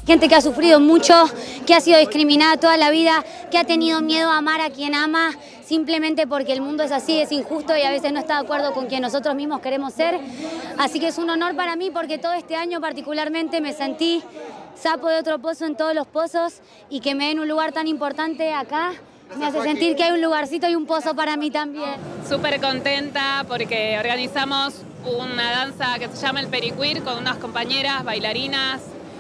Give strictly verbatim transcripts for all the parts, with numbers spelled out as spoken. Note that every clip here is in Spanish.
Gente que ha sufrido mucho, que ha sido discriminada toda la vida, que ha tenido miedo a amar a quien ama, simplemente porque el mundo es así, es injusto y a veces no está de acuerdo con quien nosotros mismos queremos ser. Así que es un honor para mí porque todo este año particularmente me sentí sapo de otro pozo en todos los pozos y que me den un lugar tan importante acá me hace sentir que hay un lugarcito y un pozo para mí también. Súper contenta porque organizamos una danza que se llama el Periqueer con unas compañeras bailarinas,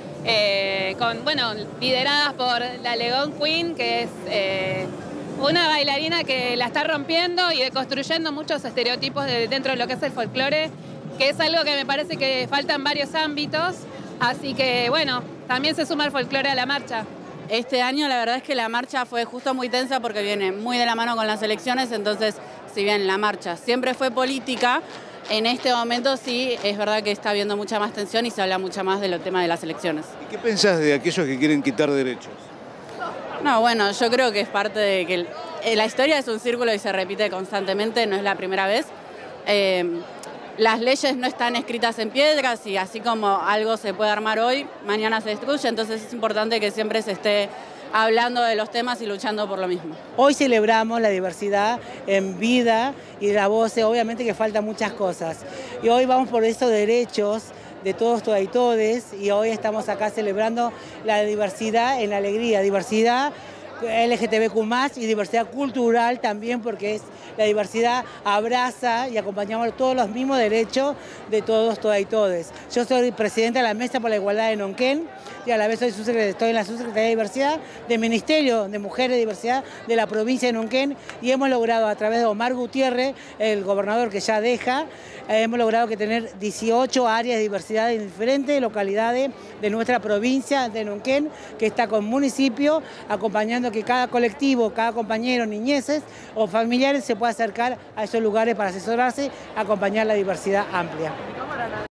Eh, con, bueno, lideradas por la Legón Queen, que es eh, una bailarina que la está rompiendo y deconstruyendo muchos estereotipos de, dentro de lo que es el folclore, que es algo que me parece que falta en varios ámbitos, así que bueno, también se suma el folclore a la marcha. Este año la verdad es que la marcha fue justo muy tensa porque viene muy de la mano con las elecciones, entonces si bien la marcha siempre fue política, en este momento sí es verdad que está habiendo mucha más tensión y se habla mucho más de los temas de las elecciones. ¿Y qué pensás de aquellos que quieren quitar derechos? No, bueno, yo creo que es parte de que el, la historia es un círculo y se repite constantemente, no es la primera vez. Eh, las leyes no están escritas en piedras y así como algo se puede armar hoy, mañana se destruye, entonces es importante que siempre se esté hablando de los temas y luchando por lo mismo. Hoy celebramos la diversidad en vida y la voz, obviamente que faltan muchas cosas. Y hoy vamos por esos derechos de todos, todas y todes, y hoy estamos acá celebrando la diversidad en la alegría, diversidad L G T B Q más, y diversidad cultural también, porque es la diversidad abraza y acompañamos todos los mismos derechos de todos, todas y todes. Yo soy presidenta de la Mesa por la Igualdad de Neuquén y a la vez soy estoy en la Subsecretaría de Diversidad del Ministerio de Mujeres y Diversidad de la provincia de Neuquén, y hemos logrado a través de Omar Gutiérrez, el gobernador que ya deja, eh, hemos logrado que tener dieciocho áreas de diversidad en diferentes localidades de nuestra provincia de Neuquén, que está con municipios acompañando que cada colectivo, cada compañero, niñeces o familiares se pueda acercar a esos lugares para asesorarse, acompañar la diversidad amplia.